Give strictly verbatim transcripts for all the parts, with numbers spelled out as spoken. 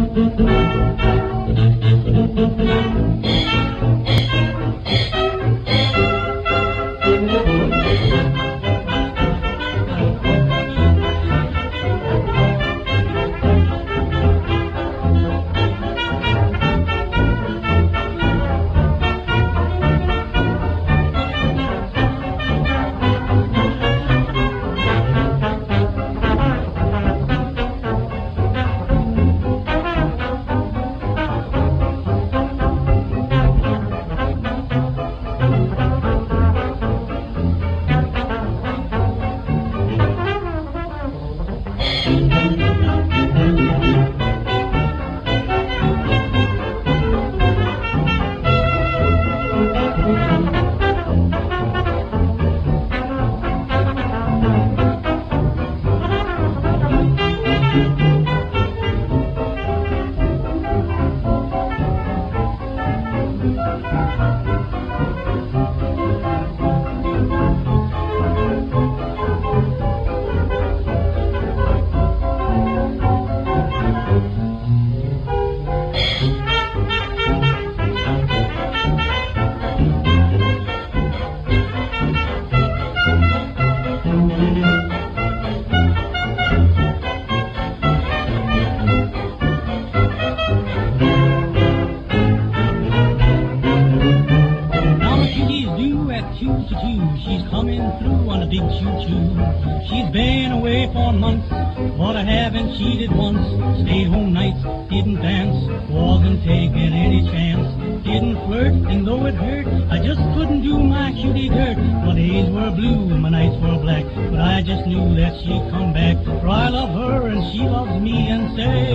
She's coming through on a big choo-choo. She's been away for months, but I haven't cheated once. Stayed home nights, didn't dance, wasn't taking any chance. Didn't flirt, and though it hurt, I just couldn't do my cutie dirt. My days were blue and my nights were black, but I just knew that she'd come back. For I love her and she loves me, and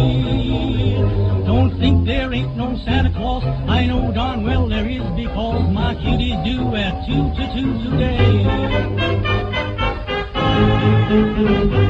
say, don't think there ain't no Santa Claus. I know darn well there is, because my cutie's due at two to two today.